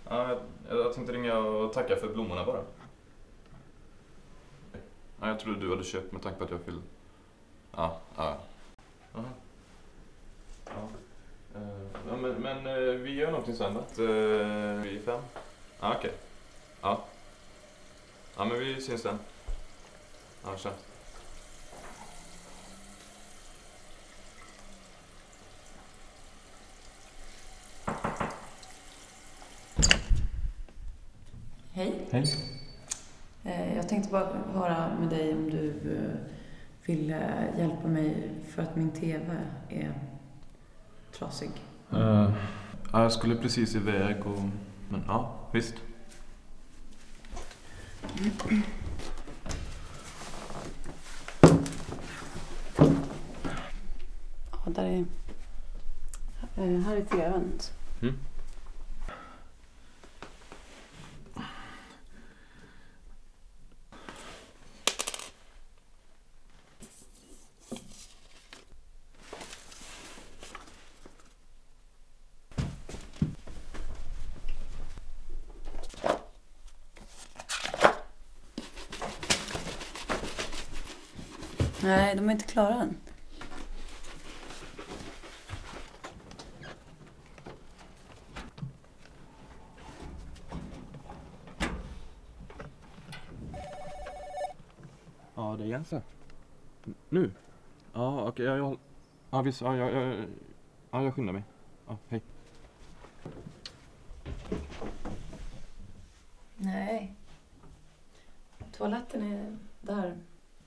Ja, jag tänkte ringa och tacka för blommorna bara. Ja, jag trodde du hade köpt med tanke på att jag fyllde. Ja. Aha. Ja, men vi gör någonting sen då. Vi är 5. Ja, okej. Ja. Ja, men vi syns sen. Ja, tja. Hej. Hej. Jag tänkte bara höra med dig om du vill hjälpa mig för att min TV är trasig. Ja, jag skulle precis iväg och... Men ja, visst. Ja, där är... Här är TV:n. Mm. Nej, de är inte klara än. Ja, det är Jens. Nu? Ja, okej. Ja, visst. Ja, jag skyndar mig. Ja, hej. Nej. Toaletten är där.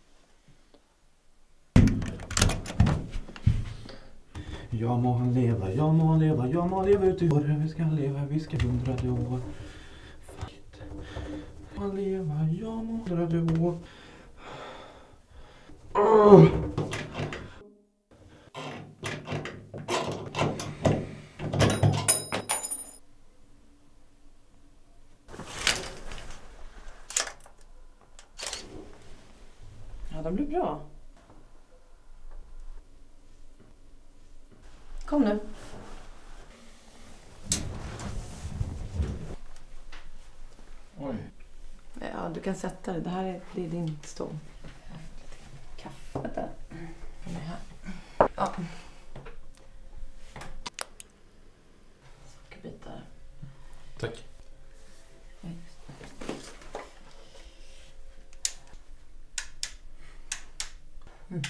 Ja må han leva, ja må han leva, ja må han leva ut i år. Vi ska leva, vi ska 100 år. Fight. Han leva, ja må 100 år. Ja, de blir bra. Kom nu. Oj. Ja, du kan sätta dig. Det är din stol. Kaffe där. Den är här. Ja. Sockerbitar. Tack. Mm.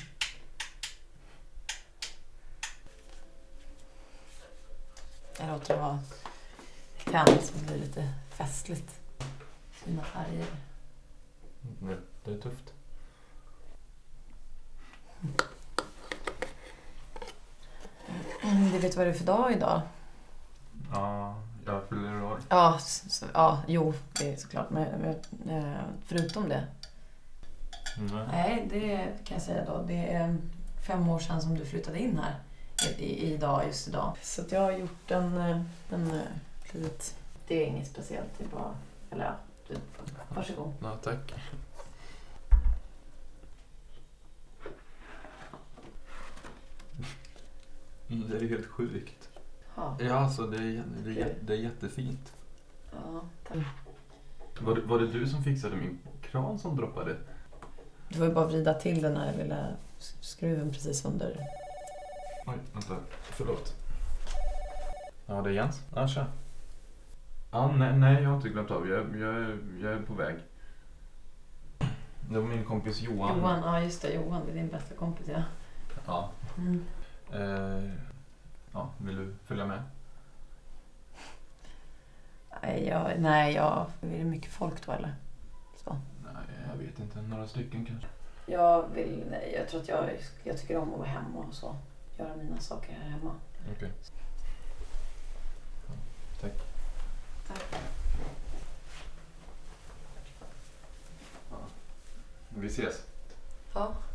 Jag låter det vara tänt så det blir lite festligt. Fina färger. Det är tufft. Du vet vad det är för dag idag? Ja, jag fyller år. Ja, jo, det är såklart. Men förutom det. Nej, det kan jag säga då. Det är 5 år sedan som du flyttade in här. Just idag. Så att jag har gjort en litet... Det är inget speciellt. Det är bara... Eller ja, varsågod. Ja, tack. Det är helt sjukt. Ja, Ja, alltså det är jättefint. ja, tack. Var det du som fixade min kran som droppade? Du var ju bara vrida till den här lilla skruven precis under. Oj, vänta. Förlåt. Ja, det är Jens. Ja, tja. Ja, nej, jag har inte glömt av. Jag är på väg. Det var min kompis Johan. Ja just det, Johan, det är din bästa kompis, ja. Ja. Mm. Ja, vill du följa med? Nej, är det mycket folk då eller? Så. Nej, jag vet inte. Några stycken kanske. Jag tror att jag tycker om att vara hemma och så. Göra mina saker här hemma. Okej. Ja, tack. Tack. Ja. Vi ses. Ja.